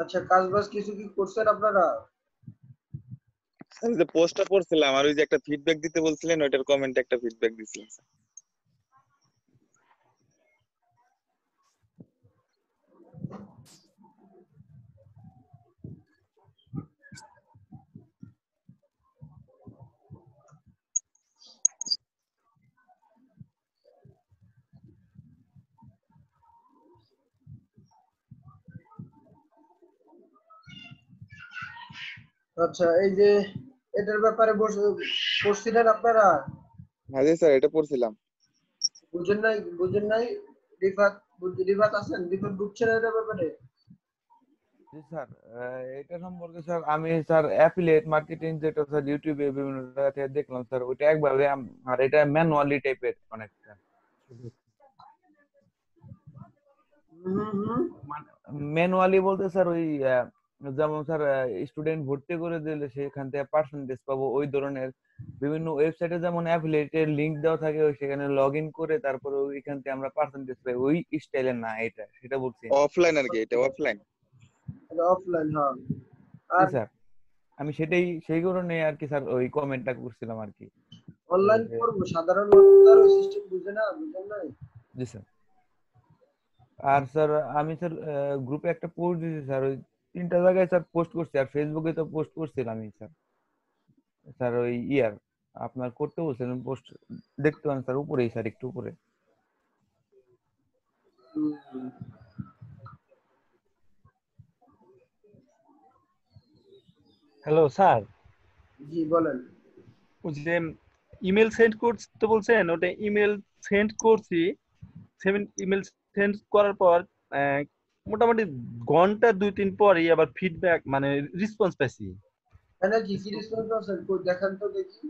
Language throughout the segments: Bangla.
আচ্ছা, কাজ বাজ কিছু কি করছেন আপনারা? আমি যে পোস্টটা পড়ছিলাম আর ওই যে একটা ফিডব্যাক দিতে বলছিলেন ওইটার কমেন্টে একটা ফিডব্যাক দিছিলাম স্যার। আচ্ছা, এই যে এটার ব্যাপারে পড়ছিলেন আপনারা? হ্যাঁ জি স্যার, এটা পড়ছিলাম। বুঝেন নাই রিফাত? রিফাত আছেন? রিফাত বুঝছেন এটার ব্যাপারে? জি স্যার, এটা সম্পর্কে স্যার আমি স্যার অ্যাফিলিয়েট মার্কেটিং যেটা স্যার ইউটিউবে বিভিন্ন জায়গা থেকে দেখলাম স্যার, ওইটা একভাবে আর এটা ম্যানুয়ালি টাইপের অনেকটা। ম্যানুয়ালি বলতে স্যার ওই যেমন স্যার স্টুডেন্ট ভর্তি করে দিলে সেখান থেকে পার্সেন্টেজ পাবো, ওই ধরনের বিভিন্ন ওয়েবসাইটে যেমন অ্যাফিলিয়েটের লিংক দেওয়া থাকে, ওই সেখানে লগ ইন করে তারপরে ওইখান থেকে আমরা পার্সেন্টেজ পাই, ওই স্টাইলের না এটা, সেটা বলছি। অফলাইন আর কি, এটা অফলাইন। এটা অফলাইন, হ্যাঁ। জি আর স্যার, আমি সেটাই সেই কারণে আর কি স্যার ওই কমেন্টটা করছিলাম আর কি। অনলাইন করবো, সাধারণ মানুষ তো আর ওই সিস্টেম বুঝে না, বুঝেন নাই? জি স্যার। আর স্যার আমি স্যার গ্রুপে একটা পোস্ট দিয়েছি স্যার, ওই 3টা জায়গায় স্যার পোস্ট করছি, আর ফেসবুকে তো পোস্ট করছিলাম আমি স্যার। স্যার ওই ইয়ার আপনার করতে বলছিলেন পোস্ট, দেখতে পান স্যার উপরেই স্যার, একটু উপরে। হ্যালো স্যার, জি বলেন। ওই যে ইমেল সেন্ড করতে বলছেন, ওটা ইমেল সেন্ড করছি। ইমেল সেন্ড করার পর মোটামুটি ঘন্টা 2-3 পরই আবার ফিডব্যাক মানে রেসপন্স পাইছি। হ্যাঁ, কি রেসপন্স আছেন? কই দেখান তো দেখি।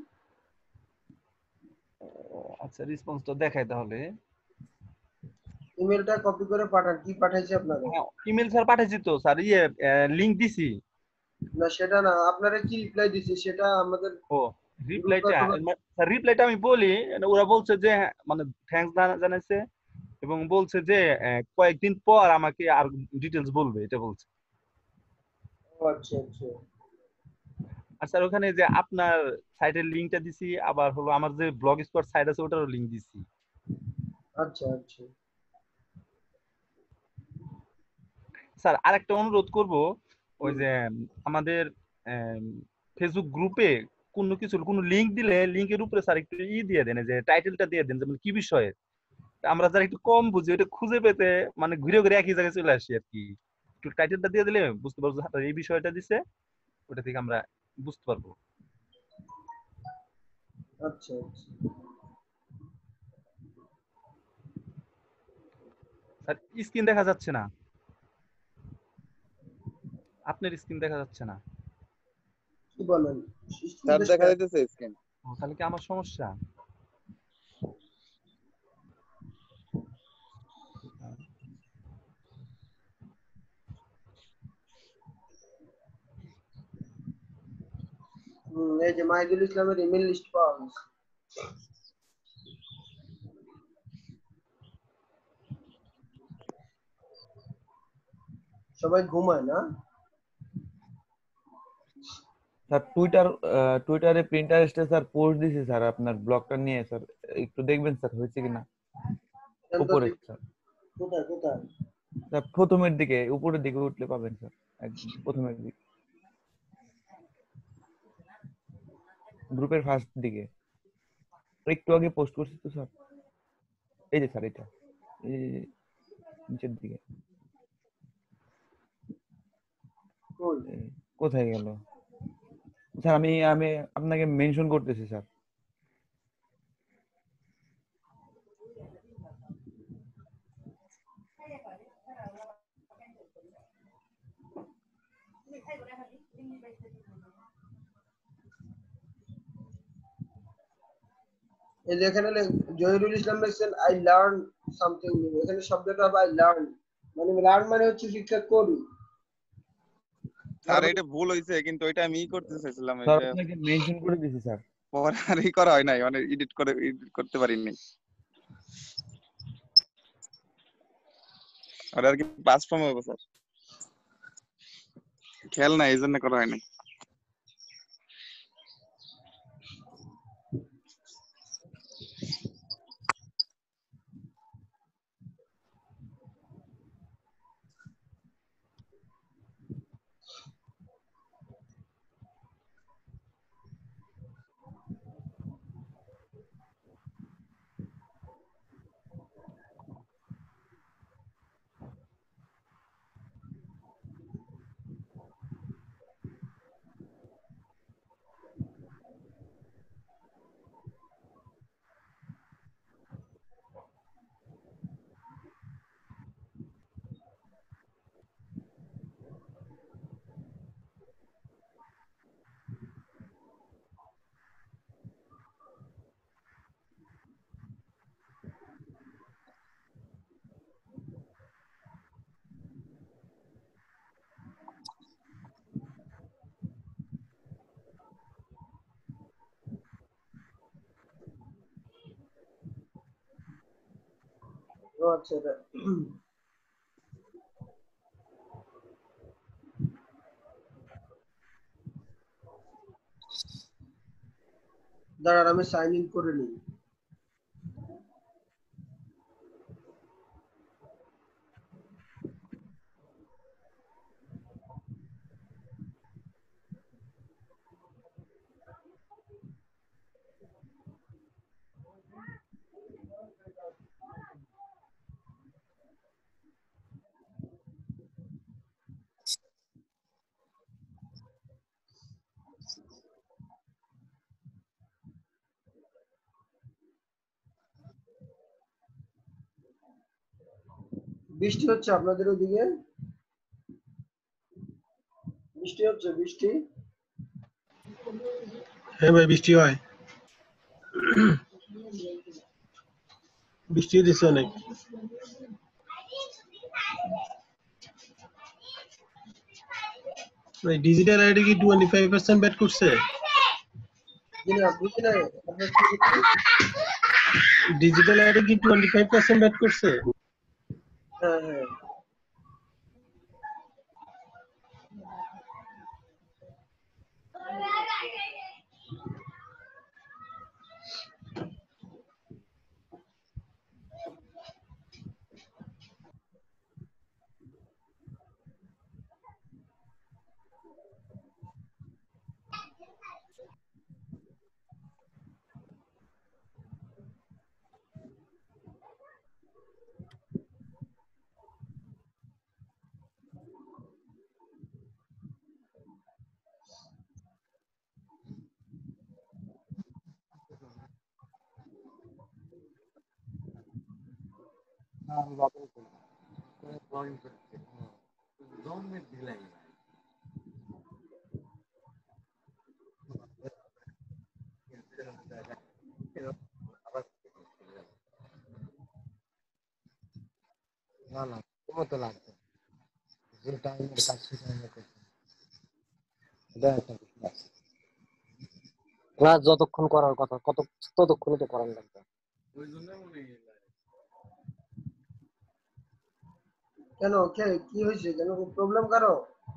আচ্ছা, রেসপন্সটা দেখাই তাহলে। ইমেলটা কপি করে পাঠান, কি পাঠাইছে আপনাদের? হ্যাঁ, ইমেল স্যার পাঠাইছি তো স্যার, লিংক দিছি। না সেটা না, আপনারা কি রিপ্লাই দিছি সেটা আমাদের ও রিপ্লাইটা, স্যার রিপ্লাইটা আমি বলি। ওরা বলছে যে মানে থ্যাঙ্কস জানাইছে এবং বলছে যে কয়েকদিন পর আমাকে আর ডিটেলস বলবে, এটা বলছে। আচ্ছা আচ্ছা। আর স্যার ওখানে যে আপনার সাইটের লিংকটা দিছি, আবার হলো আমার যে ব্লগ স্পট সাইট আছে ওটারও লিংক দিছি। আচ্ছা আচ্ছা। স্যার আরেকটা অনুরোধ করব, ওই যে আমাদের ফেসবুক গ্রুপে কোনো লিংক দিলে লিংকের উপরে স্যার একটু দিয়ে দেন, যে টাইটেলটা দিয়ে দেন, যেমন কি বিষয়ে। আমরা যারা একটু কম বুঝি ওটা খুঁজে পেতে মানে ঘুরে ঘুরে একই জায়গায় চলে আসি আর কি। একটু টাইটেলটা দিয়ে দিলে বুঝতে পারবো যে এই বিষয়টা দিছে, ওটা থেকে আমরা বুঝতে পারবো। আচ্ছা আচ্ছা। স্যার স্ক্রিন দেখা যাচ্ছে না, আপনার স্ক্রিন দেখা যাচ্ছে না। কি বলেন? স্যার দেখা যাইতেছে স্ক্রিন। তাহলে কি আমার সমস্যা? এই যে মাহিদুল ইসলামের ইমেল লিস্ট পাওয়া গেছে। সবাই ঘুমায় না? স্যার টুইটারে প্রিন্টারেস্টে স্যার পোস্ট দিছি স্যার আপনার ব্লগটা নিয়ে স্যার, একটু দেখবেন স্যার হয়েছে কিনা। উপরে স্যার, কোথায় কোথায়? স্যার প্রথমের দিকে, উপরের দিকে উঠলে পাবেন স্যার, একদম প্রথমের দিকে, গ্রুপের ফার্স্ট দিকে। একটু আগে পোস্ট করছি তো স্যার, এই যে স্যার এটা, এই যে নিচের দিকে। কোথায় গেল স্যার? আমি আমি আপনাকে মেনশন করতেছি স্যার। এই যে এখানে জহিরুল ইসলাম লিখছেন আই লার্ন সামথিং নিউ। এখানে শব্দটা হবে আই লার্ন, মানে লার্ন মানে হচ্ছে শিক্ষা করি। স্যার এটা ভুল হইছে, কিন্তু ওইটা আমি করতে চাইছিলাম, স্যার এটা আপনাকে মেনশন করে দিয়েছি স্যার। পরে আর করা হয় নাই, মানে এডিট করতে পারিনি। আর কি পাস ফর্ম হবে স্যার? খেয়াল নাই, এই জন্য করা হয় নাই। ও আচ্ছা, এটা দাঁড়ান আমি সাইন ইন করে নিই। বৃষ্টি হচ্ছে আপনাদের ওদিকে? বৃষ্টি হচ্ছে? বৃষ্টি হ্যাঁ ভাই, বৃষ্টি হয়, বৃষ্টি দিচ্ছে অনেক। ডিজিটাল আইডি কি 25% ব্যাট করছে? না বুঝি নাই, আপনার কি বলছেন? ডিজিটাল আইডি কি 25% ব্যাট করছে? হ্যাঁ হ্যাঁ, না না, তোমার তো লাগবে যে টাইমের কাজ সে টাইমে করতে হবে। এটা একটা বিষয় আছে। ক্লাস যতক্ষণ করার কথা ততক্ষণই তো করার লাগবে। কেন কি হয়েছে? কেন প্রবলেম কারো?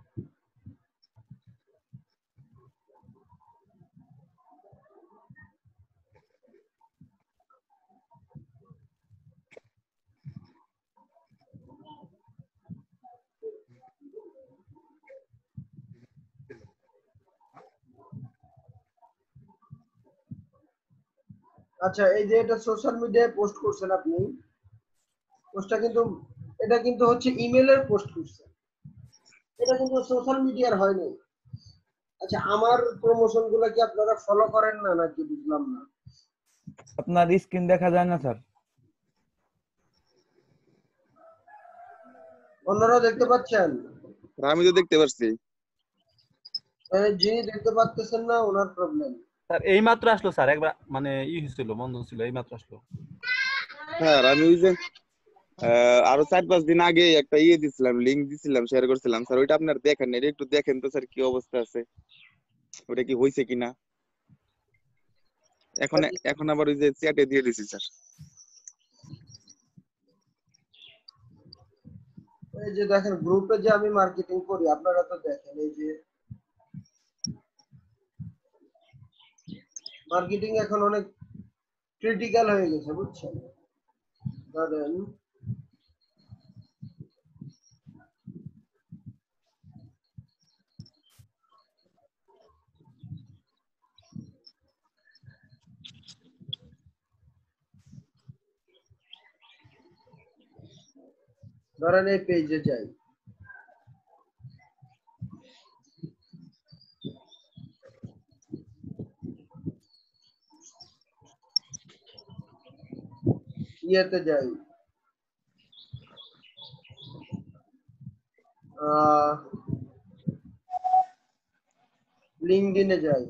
আচ্ছা, এই যে এটা সোশ্যাল মিডিয়ায় পোস্ট করছেন আপনি, পোস্টটা কিন্তু এটা কিন্তু হচ্ছে ইমেলের পোস্ট করছেন, এটা কিন্তু সোশ্যাল মিডিয়ার হয়নি। আচ্ছা, আমার প্রমোশন গুলো কি আপনারা ফলো করেন না নাকি বুঝলাম না। আপনার স্ক্রিন দেখা যায় না স্যার? অন্যরাও দেখতে পাচ্ছেন? আমি তো দেখতে পারছি। যিনি দেখতে পাচ্ছেন না ওনার প্রবলেম। স্যার এই মাত্র আসলো স্যার, একবার মানে হয়েছিল, বন্ধ ছিল, এই মাত্র আসলো। হ্যাঁ, আমি ওই যে আরো 4-5 দিন আগে একটা দিছিলাম, লিংক দিছিলাম, শেয়ার করছিলাম স্যার, ওইটা আপনার দেখেন না, এটা একটু দেখেন তো স্যার কি অবস্থা আছে, ওটা কি হয়েছে কিনা। এখন এখন আবার ওই যে চ্যাটে দিয়ে দিছি স্যার। এই যে দেখেন গ্রুপে যে আমি মার্কেটিং করি আপনারা তো দেখেন এই যে মার্কেটিং এখন অনেক ক্রিটিক্যাল হয়ে গেছে বুঝছেন ধরেন এই পেজে যাই ইয়েতে যাই লিঙ্কডইনে যাই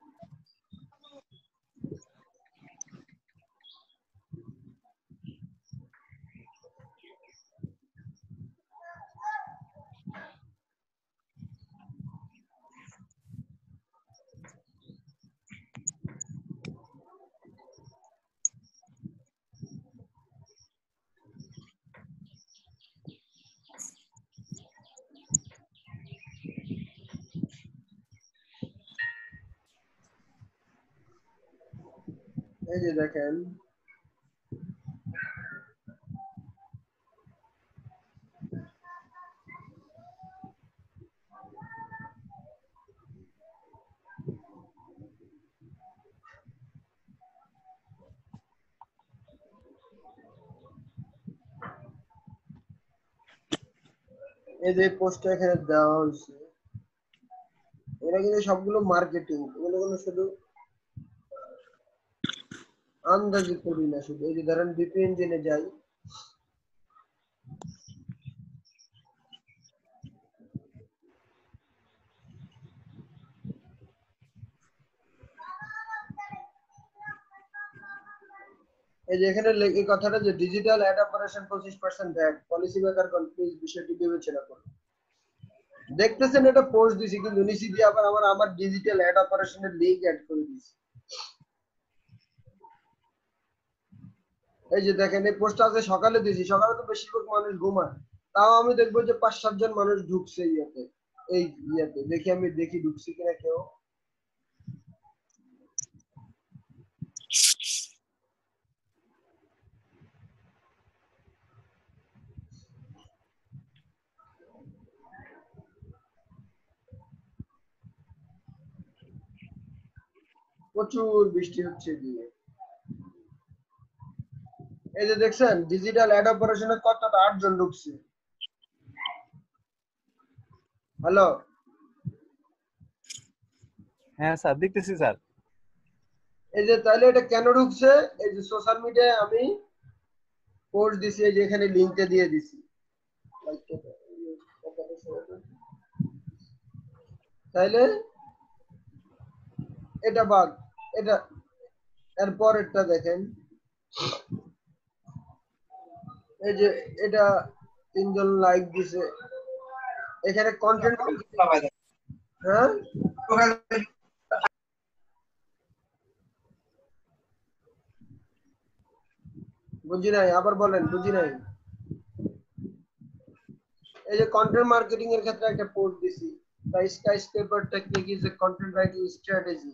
এই যে দেখেন এই যে পোস্টটা এখানে দেওয়া হয়েছে এরা কিন্তু সবগুলো মার্কেটিং এগুলো কোনো শুধু আন্দাজি করি না শুধু এই যে ধরেন বিপি ইঞ্জিনে যাই এই যে এখানে এই কথাটা যে digital ad operation 25% VAT policy maker companies বিষয়টি বিবেচনা করুন দেখতেছেন এটা পোস্ট দিছি কিন্তু নিচে দিয়ে আবার আমার ডিজিটাল অ্যাড অপারেশনের লিংক অ্যাড করে দিয়েছি এই যে দেখেন এই পোস্ট আছে সকালে দিয়েছি সকালে তো বেশিরভাগ মানুষ ঘুমায় তাও আমি দেখবো যে 5-7 জন মানুষ ঢুকছে এই ইয়েতে দেখি ঢুকছে কিনা কেউ প্রচুর বৃষ্টি হচ্ছে দিয়ে এই যে দেখছেন ডিজিটাল অ্যাড অপারেশনে কতটা 8 জন ঢুকছে হ্যালো হ্যাঁ স্যার দেখতেছি স্যার। এই যে তাহলে এটা কেন ঢুকছে এই যে সোশ্যাল মিডিয়ায় আমি পোস্ট দিছি এই যে এখানে লিংকটা দিয়ে দিছি তাইলে এটা বাদ এটা এরপর এটা দেখেন এই যে এটা 3 জন লাইক দিছে এখানে কন্টেন্ট হ্যাঁ বুঝি নাই আবার বলেন বুঝি নাই এই যে কন্টেন্ট মার্কেটিং এর ক্ষেত্রে একটা পোস্ট দিছি The skyscraper technique is a content writing strategy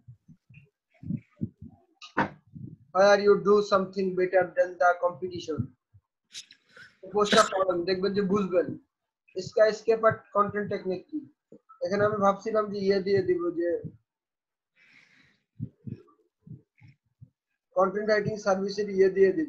where you do something better than the competition. পোস্টটা পড়েন দেখবেন যে বুঝবেন স্কাইস্কেপার কন্টেন্ট টেকনিক কি এখানে আমি ভাবছিলাম যে দিয়ে দিব যে কন্টেন্ট রাইটিং সার্ভিসের দিয়ে দিব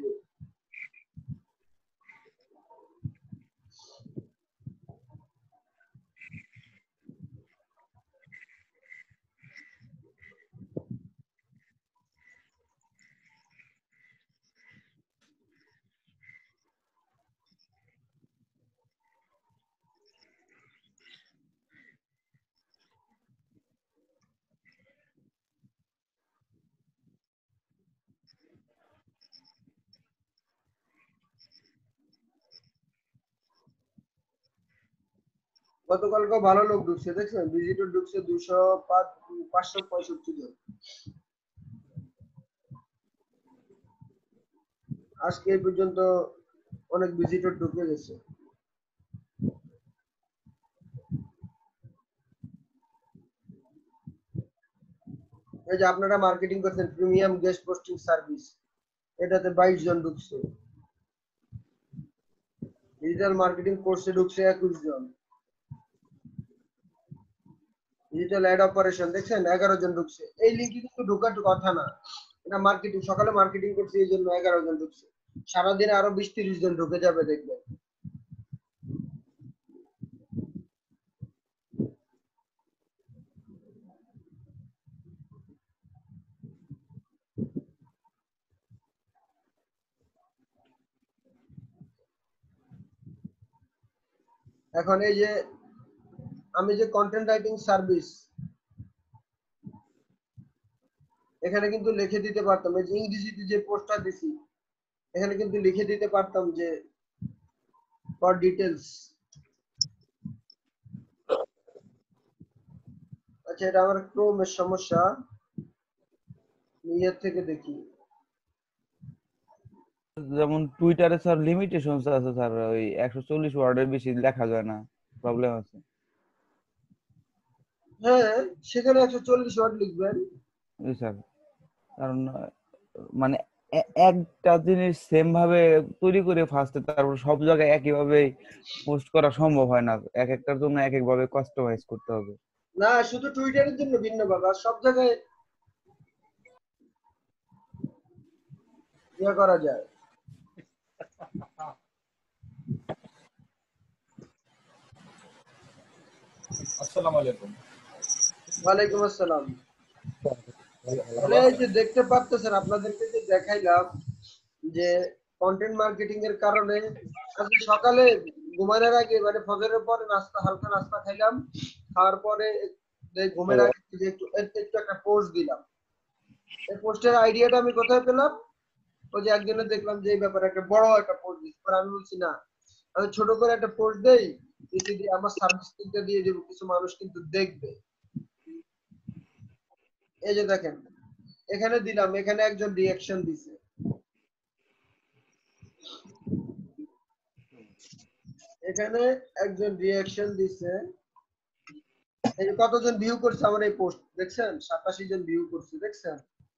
গতকালকে ভালো লোক ঢুকছে দেখছেন ভিজিটর ঢুকছে 565 জন আজকে এই পর্যন্ত অনেক ভিজিটর ঢুকে গেছে এই যে আপনারা মার্কেটিং করছেন প্রিমিয়াম গেস্ট পোস্টিং সার্ভিস, এটাতে 22 জন ঢুকছে। ডিজিটাল মার্কেটিং কোর্সে ঢুকছে 21 জন। ডিজিটাল অ্যাড অপারেশন দেখছেন 11 জন ঢুকছে। এই লিঙ্কে কিন্তু ঢোকার কথা না, এটা মার্কেটিং, সকালে মার্কেটিং করছে এই জন্য 11 জন ঢুকছে। সারাদিনে আরো 20-30 জন ঢুকে যাবে দেখবেন। এখন এই যে আমি যে কন্টেন্ট রাইটিং সার্ভিস, এখানে কিন্তু লিখে দিতে পারতাম, এই যে ইংরেজিতে যে পোস্টটা দিছি এখানে কিন্তু লিখে দিতে পারতাম যে ফর ডিটেলস। আচ্ছা, এটা আমার ক্রোমের সমস্যা, নিজের থেকে দেখি। যেমন টুইটারে স্যার লিমিটেশন আছে স্যার, ওই 140 ওয়ার্ডের বেশি লেখা যায় না, প্রবলেম আছে। হ্যাঁ, সেখানে 140 ওয়ার্ড লিখবেন। জি স্যার, কারণ মানে একটা জিনিস সেম ভাবে তৈরি করে ফার্স্টে তারপর সব জায়গায় একই ভাবে পোস্ট করা সম্ভব হয় না, এক একটার জন্য এক এক ভাবে কাস্টমাইজ করতে হবে। না, শুধু টুইটারের জন্য ভিন্ন ভাবে, আর সব জায়গায় ইয়ে করা যায়। আসসালামু আলাইকুম। ওয়ালাইকুম আসসালাম। তাহলে এই যে দেখতে পাচ্ছেন, আপনাদেরকে যে দেখাইলাম যে কন্টেন্ট মার্কেটিং এর কারণে আজকে সকালে ঘুমানোর আগে মানে ফজরের পরে নাস্তা, হালকা নাস্তা খাইলাম, খাওয়ার পরে ঘুমের আগে যে একটু একটা পোস্ট দিলাম। এই পোস্টের আইডিয়াটা আমি কোথায় পেলাম? ওই যে একজনের দেখলাম যে এই ব্যাপারে একটা বড় একটা পোস্ট দিচ্ছে, পরে আমি বলছি না, আমি ছোট করে একটা পোস্ট দেই, যদি আমার সার্ভিসটা দিয়ে দেবো, কিছু মানুষ কিন্তু দেখবে। এই যে দেখেন এখানে দিলাম, এখানে একজন রিঅ্যাকশন দিছে, এখানে একজন রিঅ্যাকশন দিছে। এই যে কতজন ভিউ করছে আমার এই পোস্ট দেখছেন? 87 জন ভিউ করছে, দেখছেন?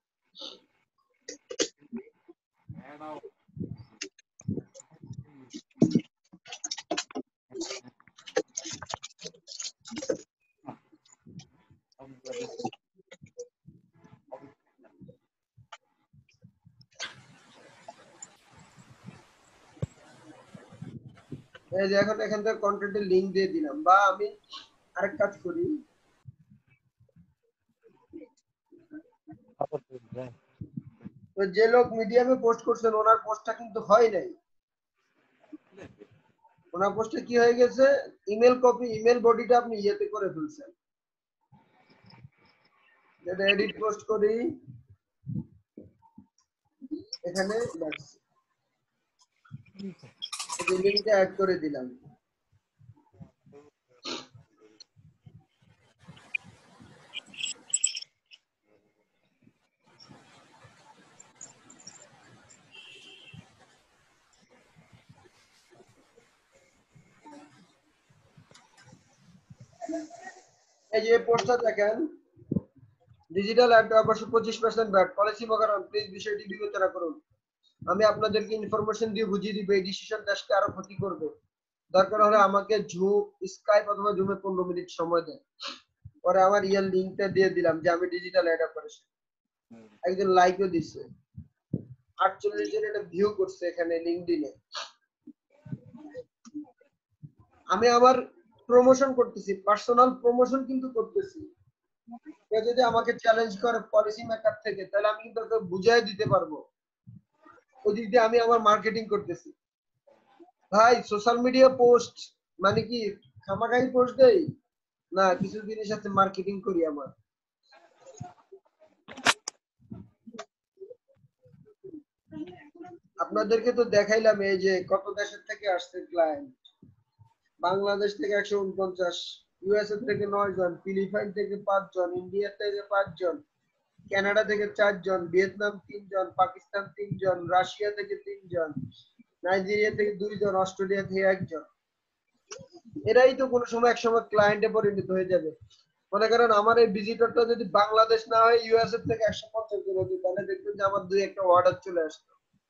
এই যে এখন এখান থেকে কন্টেন্টের লিংক দিয়ে দিলাম, বা আমি আরেক কাজ করি, তো যে লোক মিডিয়ামে পোস্ট করছেন ওনার পোস্টটা কিন্তু হয় নাই, ওনার পোস্টে কি হয়ে গেছে, ইমেল কপি, ইমেল বডিটা আপনি ইয়েতে করে ফেলছেন। যেটা এডিট পোস্ট করি, এখানে লিংকটা অ্যাড করে দিলাম। এই যে পোস্টটা দেখেন, ডিজিটাল অ্যাড অবশ্য 25% ব্যাট পলিসি মগারাম, প্লিজ বিষয়টি বিবেচনা করুন। আমি আপনাদেরকে ইনফরমেশন দিয়ে বুঝিয়ে দিব, এই ডিসিশন দেশকে আরো ক্ষতি করবে। দরকার হলে আমাকে জুম, স্কাইপ অথবা জুমে 15 মিনিট সময় দেন। পরে আমার রিয়েল লিংকটা দিয়ে দিলাম যে আমি ডিজিটাল অ্যাড অপারেশন। একজন লাইকও দিচ্ছে, 48 জন এটা ভিউ করছে এখানে লিংকডইনে। আমি আমার প্রমোশন করতেছি, পার্সোনাল প্রমোশন কিন্তু করতেছি। কেউ যদি আমাকে চ্যালেঞ্জ করে পলিসি মেকার থেকে, তাহলে আমি কিন্তু ওকে বুঝাই দিতে পারবো। ওই দিক দিয়ে আমি আমার মার্কেটিং করতেছি। ভাই সোশ্যাল মিডিয়া পোস্ট মানে কি খামাখাই পোস্ট দেই না, কিছু জিনিস আছে মার্কেটিং করি আমার। আপনাদেরকে তো দেখাইলাম এই যে কত দেশের থেকে আসছে ক্লায়েন্ট। বাংলাদেশ থেকে 149, ইউএসএ থেকে 9 জন, ফিলিপাইন থেকে 5 জন, ইন্ডিয়া থেকে 5 জন, কানাডা থেকে 4 জন, ভিয়েতনাম 3 জন, পাকিস্তান 3 জন, রাশিয়া থেকে 3 জন, নাইজেরিয়া থেকে 2 জন, অস্ট্রেলিয়া থেকে 1 জন। এরাই তো কোনো সময় এক সময় ক্লায়েন্টে পরিণত হয়ে যাবে। মনে করেন আমার এই ভিজিটরটা যদি বাংলাদেশ না হয় ইউএসএ থেকে 150 জন হতো, তাহলে দেখবেন যে আমার দুই একটা অর্ডার চলে আসতো।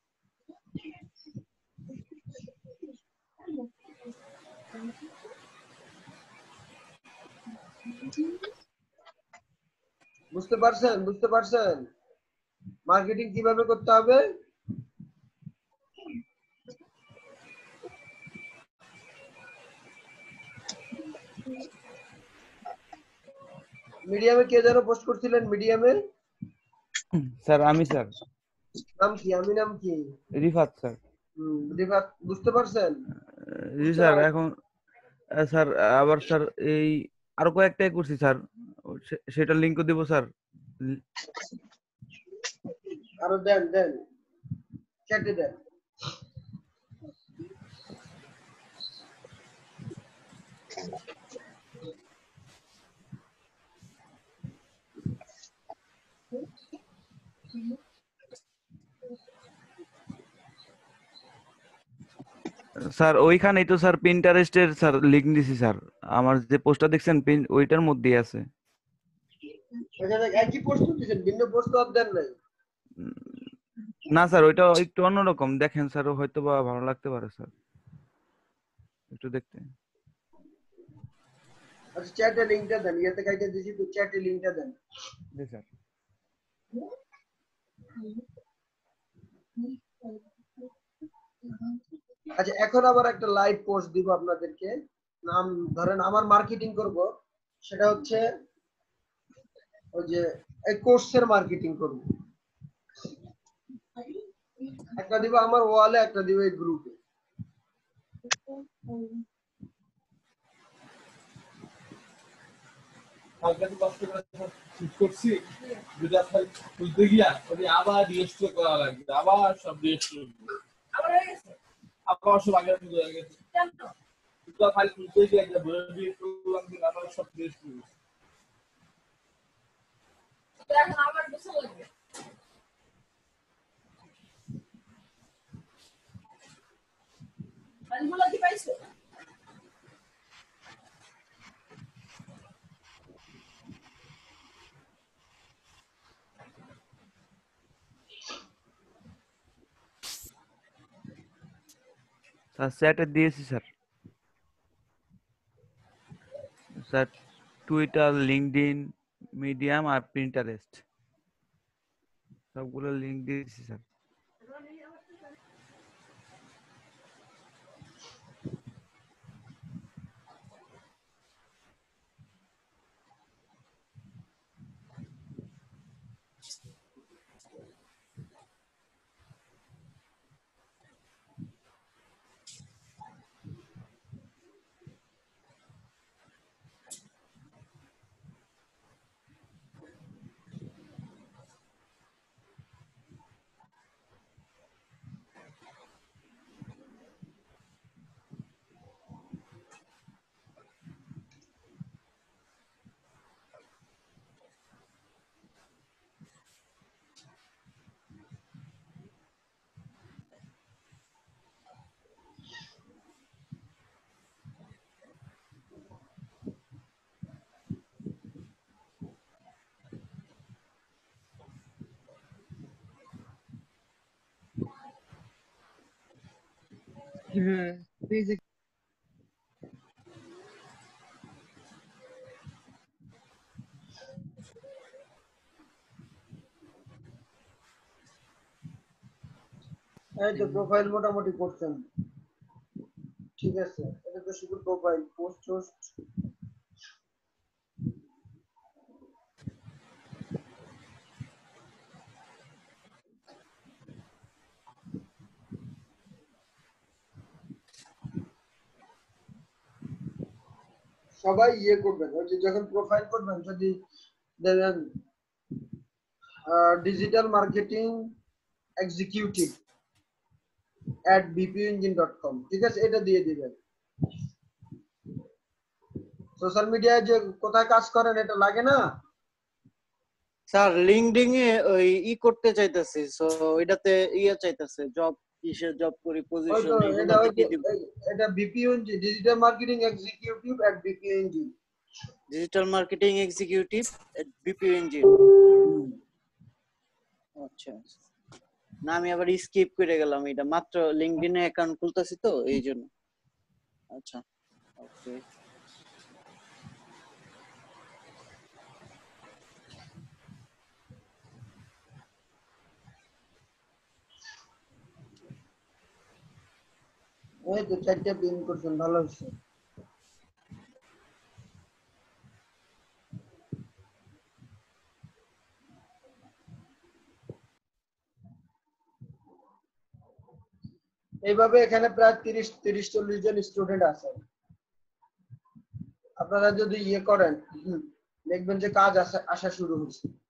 বুঝতে পারছেন মার্কেটিং কিভাবে করতে হবে? মিডিয়ামে কে যেন পোস্ট করছিলেন? মিডিয়ামে স্যার আমি স্যার নাম কি? নাম কি? রিফাত স্যার। রিফাত, বুঝতে পারছেন? জি স্যার। এখন স্যার আবার স্যার এই আরো কয়েকটাই করছি স্যার, সেটা লিংকও দিব স্যার। আরো দেন চ্যাটে দেন। স্যার ওইখানেই তো স্যার পিন্টারেস্টের স্যার লিংক দিছি স্যার, আমার যে পোস্টটা দেখছেন ওইটার মধ্যেই আছে। একই পোস্ট দিয়েছেন, ভিন্ন পোস্ট তো আর দেন নাই। না স্যার ওইটা একটু অন্যরকম, দেখেন স্যার হয়তো বা ভালো লাগতে পারে স্যার, একটু দেখতে। আচ্ছা চ্যাটে লিংকটা দেন, ইয়েতে কাইটা দিছি তো চ্যাটে লিংকটা দেন। জি স্যার। আচ্ছা এখন আবার একটা লাইভ পোস্ট দিব আপনাদেরকে। নাম ধরেন আমার মার্কেটিং করব, সেটা হচ্ছে ওই যে এই কোর্সের মার্কেটিং করব। একটা দিব আমার ওয়ালে, একটা দিব এই গ্রুপে। কালকে তো কষ্ট করে শুট করছি, দুটা ফাইল খুলতে গিয়া ওই আবার রিস্টোর করা লাগবে, আবার সব রিস্টোর আবার সব আগের মতো হয়ে গেছে। দুটা ফাইল খুলতে গিয়ে একটা বড় রিস্টোর করলাম, আবার সব রিস্টোর এখন আমার কিছু লাগবে। ফাইলগুলো কি পাইছো? স্যার চ্যাটে দিয়েছি sir. Sir Twitter, LinkedIn, Medium আর পিন্টারেস্ট সবগুলো লিংক দিয়েছি স্যার। এই তো প্রোফাইল মোটামুটি করছেন, ঠিক আছে। এটা তো শুধু প্রোফাইল, পোস্ট সবাই ইয়ে করবেন। ওই যে যখন প্রোফাইল করবেন যদি দেখেন ডিজিটাল মার্কেটিং এক্সিকিউটিভ @bpengine.com, ঠিক আছে, এটা দিয়ে দিবেন। সোশ্যাল মিডিয়ায় যে কোথায় কাজ করেন এটা লাগে না স্যার? লিংকডইন এ ওই করতে চাইতেছি, সো ওইটাতে চাইতেছে জব, কিসের জব করি, ওই পজিশন, তো এগুলো কি দিব? এটা BPEngine digital marketing executive @bpengine। Digital marketing executive at BPO engine. আচ্ছা না আমি আবার স্কিপ করে গেলাম, এটা মাত্র লিংকডইনে অ্যাকাউন্ট খুলতেছি তো এই জন্য। আচ্ছা ওকে। এই তো 4টা পিন করছেন, ভালো হচ্ছে। এইভাবে এখানে প্রায় 30-40 জন স্টুডেন্ট আছে। আপনারা যদি ইয়ে করেন দেখবেন যে কাজ আসা শুরু হচ্ছে।